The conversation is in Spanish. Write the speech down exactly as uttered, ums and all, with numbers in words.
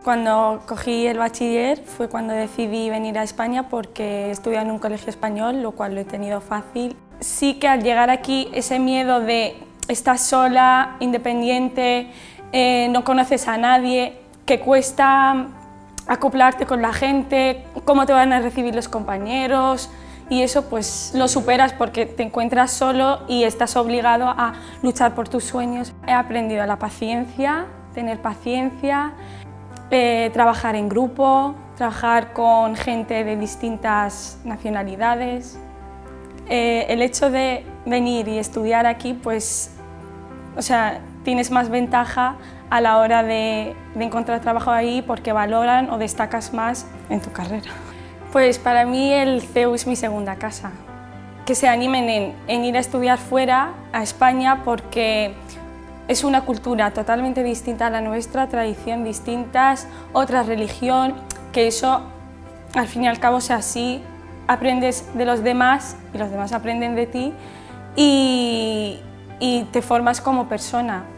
Cuando cogí el bachiller fue cuando decidí venir a España porque estudiaba en un colegio español, lo cual lo he tenido fácil. Sí que al llegar aquí ese miedo de estar sola, independiente, eh, no conoces a nadie, que cuesta acoplarte con la gente, cómo te van a recibir los compañeros, y eso pues lo superas porque te encuentras solo y estás obligado a luchar por tus sueños. He aprendido la paciencia, tener paciencia, eh, trabajar en grupo, trabajar con gente de distintas nacionalidades. Eh, el hecho de venir y estudiar aquí, pues, o sea, tienes más ventaja a la hora de, de encontrar trabajo ahí porque valoran o destacas más en tu carrera. Pues para mí el C E U es mi segunda casa. Que se animen en, en ir a estudiar fuera, a España, porque es una cultura totalmente distinta a la nuestra, tradición distintas, otra religión, que eso al fin y al cabo sea así, aprendes de los demás y los demás aprenden de ti y, y te formas como persona.